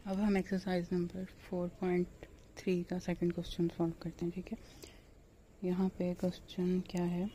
अब हम exercise number 4.3 का सेकंड क्वेश्चन सॉल्व करते हैं। ठीक है, यहाँ पे क्वेश्चन क्या है,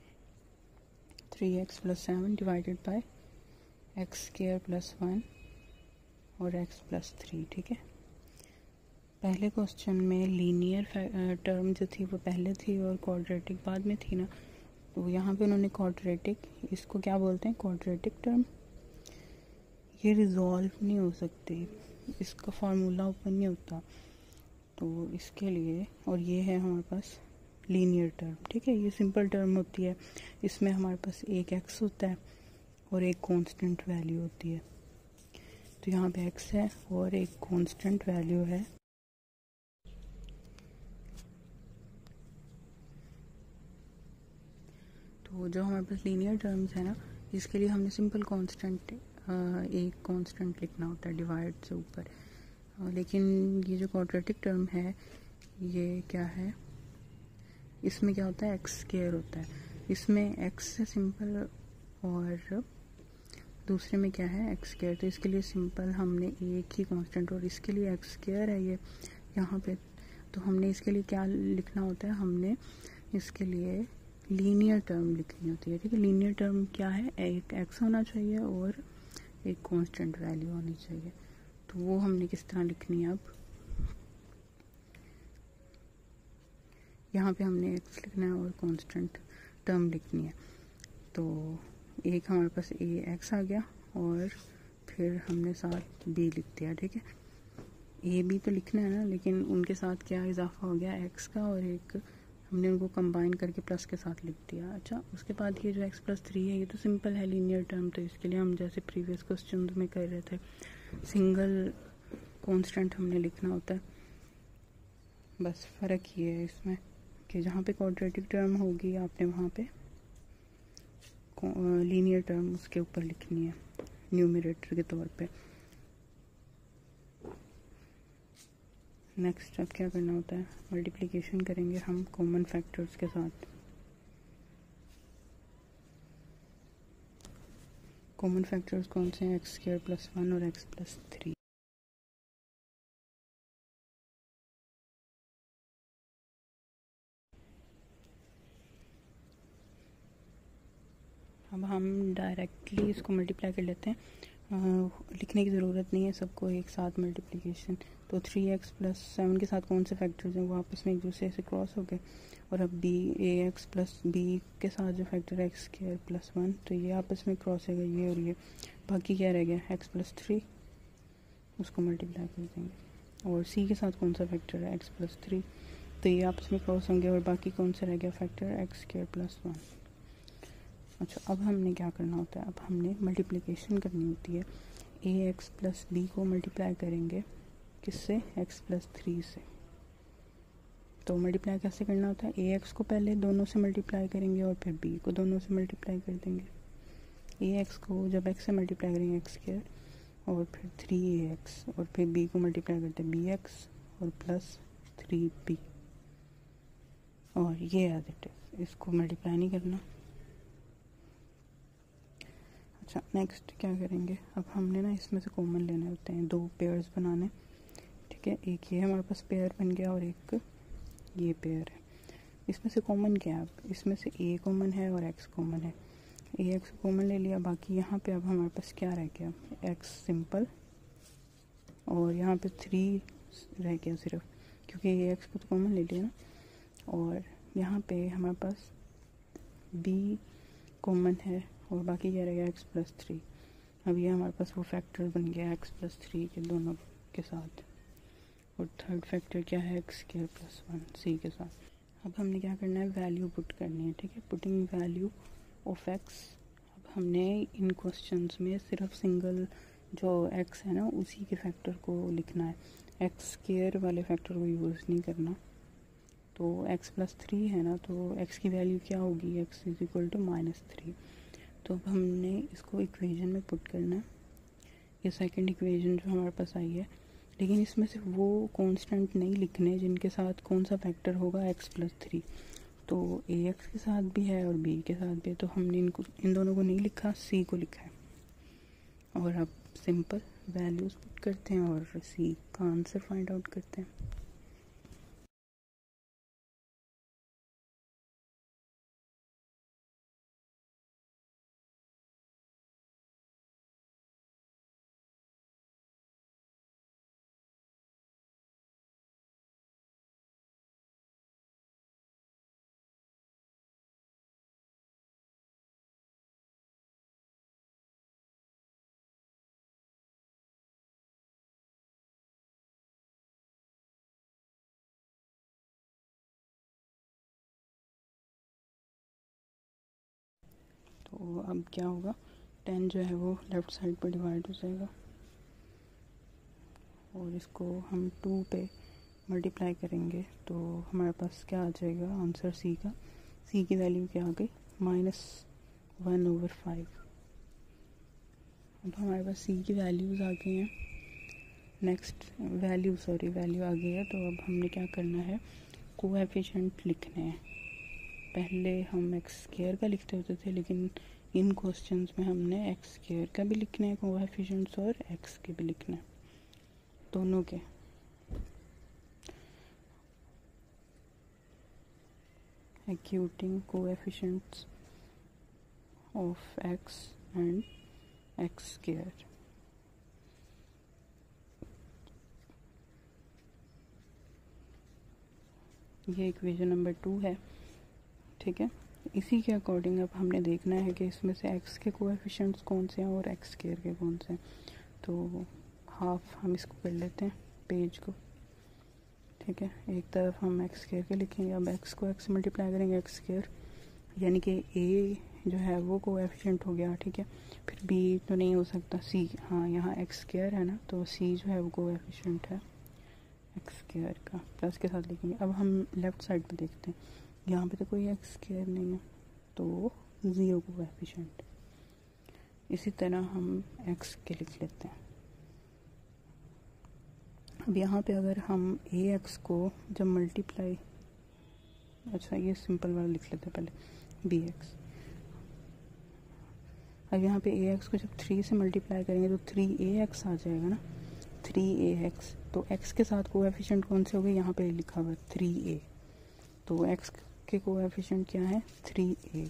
3x + 7 डिवाइडेड बाय x² + 1 और x + 3। ठीक है, पहले क्वेश्चन में लीनियर टर्म जो थी वो पहले थी और क्वाड्रेटिक बाद में थी ना, तो यहाँ पे उन्होंने क्वाड्रेटिक, इसको क्या बोलते हैं, क्वाड्रेटिक टर्म। ये रिजॉल्व नहीं हो सकती, इसका फार्मूला ओपन नहीं होता, तो इसके लिए, और ये है हमारे पास लीनियर टर्म। ठीक है, ये सिंपल टर्म होती है, इसमें हमारे पास एक x होता है और एक कांस्टेंट वैल्यू होती है। तो यहाँ पे x है और एक कांस्टेंट वैल्यू है। तो जो हमारे पास लीनियर टर्म्स है ना, इसके लिए हमने सिंपल कांस्टेंट, एक कांस्टेंट लिखना होता है डिवाइड से ऊपर। लेकिन ये जो क्वाड्रेटिक टर्म है ये क्या है, इसमें क्या होता है, x² होता है। इसमें x है सिंपल और दूसरे में क्या है, x²। तो इसके लिए सिंपल हमने एक ही कांस्टेंट, और इसके लिए x² है ये यहाँ पे, तो हमने इसके लिए क्या लिखना होता है, हमने इसके लिए लीनियर टर्म लिखनी होती है। ठीक है, लीनियर टर्म क्या है, एक x होना चाहिए और एक कांस्टेंट वैल्यू होनी चाहिए। तो वो हमने किस तरह लिखनी है, अब यहाँ पे हमने x लिखना है और कांस्टेंट टर्म लिखनी है। तो एक हमारे पास ax आ गया और फिर हमने साथ b लिख दिया। ठीक है, a b तो लिखना है ना, लेकिन उनके साथ क्या इजाफा हो गया x का, और एक हमने उनको कंबाइन करके प्लस के साथ लिख दिया। अच्छा, उसके बाद ये जो x + 3 है, ये तो सिंपल है लीनियर टर्म, तो इसके लिए हम जैसे प्रीवियस क्वेश्चन में कर रहे थे, सिंगल कांस्टेंट हमने लिखना होता है। बस फ़र्क ये है इसमें कि जहाँ पे क्वाड्रेटिक टर्म होगी आपने वहाँ पे लीनियर टर्म उसके ऊपर लिखनी है न्यूमरेटर के तौर पे। नेक्स्ट अब क्या करना होता है, मल्टीप्लिकेशन करेंगे हम कॉमन फैक्टर्स के साथ। कॉमन फैक्टर्स कौन से हैं, x² + 1 और x + 3। अब हम डायरेक्टली इसको मल्टीप्लाई कर लेते हैं, लिखने की ज़रूरत नहीं है सबको एक साथ मल्टीप्लिकेशन। तो 3x + 7 के साथ कौन से फैक्टर्स हैं, वो आपस में एक दूसरे से क्रॉस हो गए। और अब ax + b के साथ जो फैक्टर है x² + 1, तो ये आपस में क्रॉस हो गए, ये और ये। बाकी क्या रह गया, x + 3, उसको मल्टीप्लाई कर देंगे। और c के साथ कौन सा फैक्टर है, x + 3, तो ये आपस में क्रॉस होंगे। और बाकी कौन सा रह गया फैक्टर, x² + 1। अच्छा, अब हमने क्या करना होता है, अब हमने मल्टीप्लिकेशन करनी होती है। ax + b को मल्टीप्लाई करेंगे किससे, x + 3 से। तो मल्टीप्लाई कैसे करना होता है, ax को पहले दोनों से मल्टीप्लाई करेंगे और फिर b को दोनों से मल्टीप्लाई कर देंगे। ax को जब x से मल्टीप्लाई करेंगे x² और फिर 3ax, और फिर b को मल्टीप्लाई करते हैं bx और प्लस 3b, और ये एज इट इज, इसको मल्टीप्लाई नहीं करना। अच्छा, नेक्स्ट क्या करेंगे, अब हमने ना इसमें से कॉमन लेने होते हैं, दो पेयर्स बनाने। ठीक है, एक ये हमारे पास पेयर बन गया और एक ये पेयर है। इसमें से कॉमन क्या है, अब इसमें से a कॉमन है और x कॉमन है। ax कॉमन ले लिया, बाकी यहाँ पे अब हमारे पास क्या रह गया, x सिंपल, और यहाँ पे 3 रह गया सिर्फ, क्योंकि ये x को तो कॉमन ले लिया ना। और यहाँ पे हमारे पास b कॉमन है और बाकी क्या रह गया, x + 3। अब ये हमारे पास वो फैक्टर बन गया x + 3 के दोनों के साथ। और थर्ड फैक्टर क्या है, x² + 1 c के साथ। अब हमने क्या करना है, वैल्यू पुट करनी है। ठीक है, पुटिंग वैल्यू ऑफ x। अब हमने इन क्वेश्चंस में सिर्फ सिंगल जो x है ना उसी के फैक्टर को लिखना है, x² वाले फैक्टर को यूज़ नहीं करना। तो x + 3 है ना, तो x की वैल्यू क्या होगी, x = -3। तो अब हमने इसको इक्वेशन में पुट करना है, ये सेकंड इक्वेशन जो हमारे पास आई है। लेकिन इसमें से वो कांस्टेंट नहीं लिखने जिनके साथ कौन सा फैक्टर होगा, x + 3। तो ax के साथ भी है और b के साथ भी है, तो हमने इन दोनों को नहीं लिखा, c को लिखा है। और अब सिंपल वैल्यूज़ पुट करते हैं और सी का आंसर फाइंड आउट करते हैं। तो अब क्या होगा, 10 जो है वो लेफ़्ट साइड पर डिवाइड हो जाएगा और इसको हम 2 पे मल्टीप्लाई करेंगे तो हमारे पास क्या आ जाएगा आंसर सी का। सी की वैल्यू क्या आ गई, -1/5। अब हमारे पास सी की वैल्यूज़ आ गई हैं। नेक्स्ट वैल्यू आ गई है। तो अब हमने क्या करना है, कोएफिशिएंट लिखने हैं। पहले हम एक्स स्क्वायर का लिखते होते थे, लेकिन इन क्वेश्चंस में हमने एक्स स्क्वायर का भी लिखना है कोएफिशिएंट्स और एक्स के भी लिखना है, दोनों के। Equating coefficients of x and x square. ये इक्वेशन नंबर 2 है, ठीक है। इसी के अकॉर्डिंग अब हमने देखना है कि इसमें से एक्स के कोएफिशिएंट्स कौन से हैं और एक्स स्क्वायर के कौन से हैं। तो हाफ हम इसको कर लेते हैं पेज को, ठीक है। एक तरफ हम एक्स स्क्वायर के लिखेंगे। अब एक्स को एक्स मल्टीप्लाई करेंगे एक्स स्क्वायर, यानी कि ए जो है वो कोएफिशिएंट हो गया, ठीक है। फिर बी तो नहीं हो सकता, सी, हाँ यहाँ एक्स स्क्वायर है ना, तो सी जो है वो कोएफिशिएंट है एक्स स्क्वायर का, प्लस के साथ लिखेंगे। अब हम लेफ़्ट साइड पे देखते हैं, यहाँ पे तो कोई एक्स स्क्वायर नहीं है, तो 0 कोएफिशिएंट। इसी तरह हम एक्स के लिख लेते हैं। अब यहाँ पे अगर हम ए एक्स को जब मल्टीप्लाई, अच्छा ये सिंपल वाला लिख लेते हैं पहले, बी एक्स। अब यहाँ पे ए एक्स को जब 3 से मल्टीप्लाई करेंगे तो 3ax आ जाएगा ना, 3ax। तो x के साथ कोएफिशिएंट कौन से हो गए, यहाँ पे लिखा हुआ है 3a, तो x के कोएफिशिएंट क्या है 3a,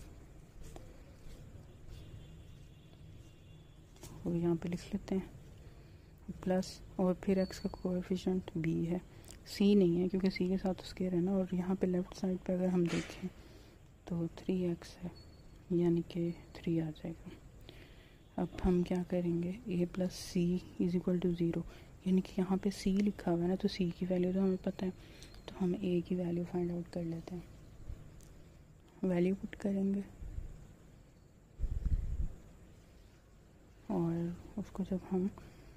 और यहाँ पे लिख लेते हैं प्लस, और फिर x का कोएफिशिएंट b है, c नहीं है क्योंकि c के साथ स्क्वायर है ना। और यहाँ पे लेफ़्ट साइड पे अगर हम देखें तो 3x है, यानी कि 3 आ जाएगा। अब हम क्या करेंगे, a + c = 0, यानी कि यहाँ पे c लिखा हुआ है ना, तो c की वैल्यू तो हमें पता है, तो हम a की वैल्यू फाइंड आउट कर लेते हैं। वैल्यू पुट करेंगे और उसको जब हम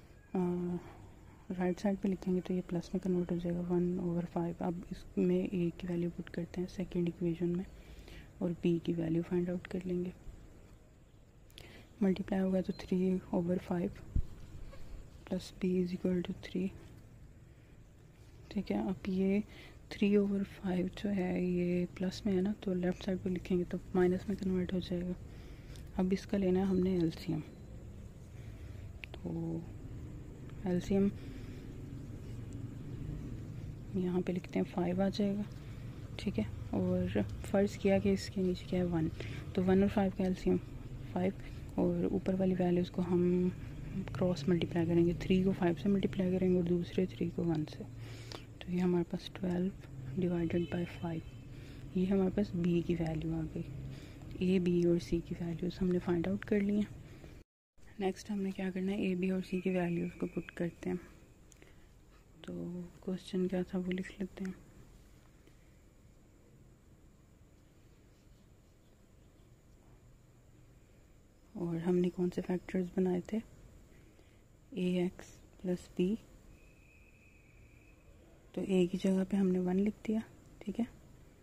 राइट साइड पे लिखेंगे तो ये प्लस में कन्वर्ट हो जाएगा 1/5। अब इसमें a की वैल्यू पुट करते हैं सेकेंड इक्वेशन में और b की वैल्यू फाइंड आउट कर लेंगे। मल्टीप्लाई होगा तो 3/5 प्लस b = 3, ठीक है। अब ये 3/5 जो है ये प्लस में है ना, तो लेफ़्ट साइड पे लिखेंगे तो माइनस में कन्वर्ट हो जाएगा। अब इसका लेना है हमने एलसीएम, तो एलसीएम यहाँ पे लिखते हैं 5 आ जाएगा, ठीक है। और फ़र्ज़ किया कि इसके नीचे क्या है 1, तो 1 और 5 का एलसीएम 5, और ऊपर वाली वैल्यूज़ को हम क्रॉस मल्टीप्लाई करेंगे, 3 को 5 से मल्टीप्लाई करेंगे और दूसरे 3 को 1 से, तो ये हमारे पास 12/5। ये हमारे पास b की वैल्यू आ गई। a, b और c की वैल्यूज़ हमने फाइंड आउट कर ली हैं। नेक्स्ट हमने क्या करना है, a, b और c की वैल्यूज़ को पुट करते हैं। तो क्वेश्चन क्या था वो लिख लेते हैं। और हमने कौन से फैक्टर्स बनाए थे, ax + b, तो a की जगह पे हमने 1 लिख दिया, ठीक है।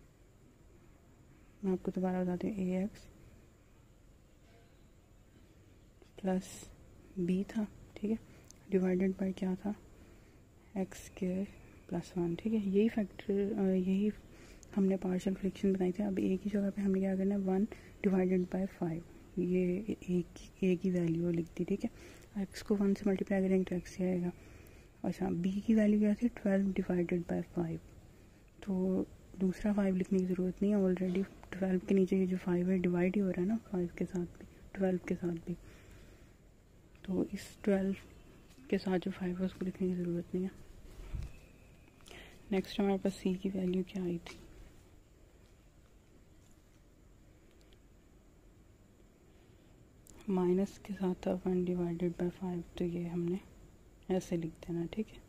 मैं आपको दोबारा बताती हूँ, ax + b था, ठीक है, डिवाइडेड बाय क्या था x² + 1, ठीक है। यही फैक्टर, यही हमने पार्शियल फ्रैक्शन बनाई थी। अब a की जगह पे हमने क्या करना है 1/5, ये a की वैल्यू लिख दी, ठीक है। एक्स को 1 से मल्टीप्लाई करेंगे तो एक्स ही आएगा। अच्छा, बी की वैल्यू क्या थी 12 डिवाइडेड बाई 5, तो दूसरा 5 लिखने की ज़रूरत नहीं है, ऑलरेडी 12 के नीचे ये जो 5 है डिवाइड ही हो रहा है ना 5 के साथ भी, 12 के साथ भी, तो इस 12 के साथ जो 5 है उसको लिखने की ज़रूरत नहीं है। नेक्स्ट हमारे पास सी की वैल्यू क्या आई थी, माइनस के साथ था 1 डिवाइडेड बाई 5, तो ये हमने ऐसे लिख देना, ठीक है।